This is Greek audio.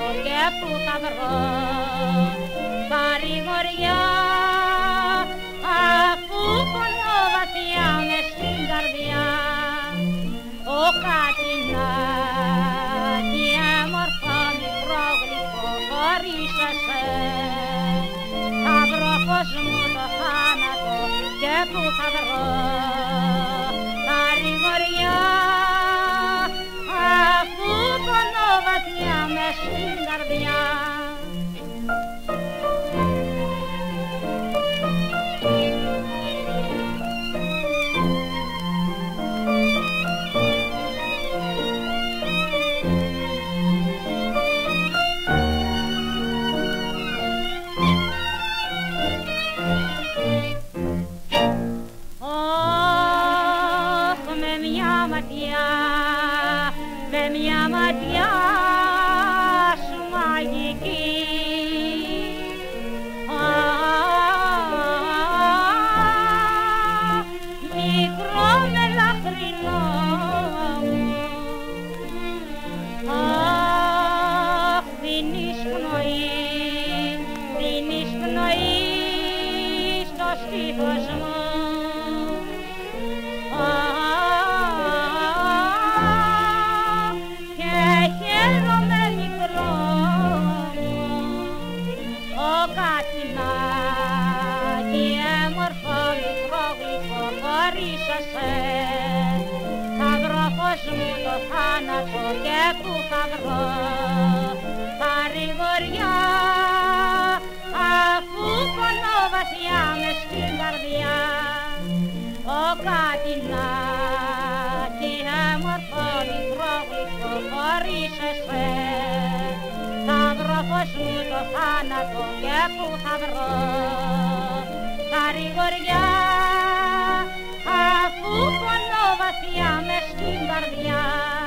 και που θα βρω παρηγοριά, αφού πονώ βαθιά μες στην καρδιά. Ο Κατινάκι έμορφο μικρό γλυκό χωρίς εσέ, θα βρω φως μου το θάνατο και που θα βρω παρηγοριά, αφού πονώ βαθιά μες στην καρδιά. Με μια ματιά σου μαγική, μικρό μελαχρινό μου, δίνεις πνοή στο στήθος μου. Κατινάκι έμορφο μικρό γλυκό χωρίς εσέ, θα βρω φως μου το θάνατο και που θα βρω παρηγοριά, αφού πονώ βαθιά μες στην καρδιά. Ο Κατινάκι έμορφο μικρό γλυκό χωρίς εσέ, θα βρω φως μου το θάνατο και που θα βρω παρηγοριά, αφού πονώ βαθιά μες στην καρδιά.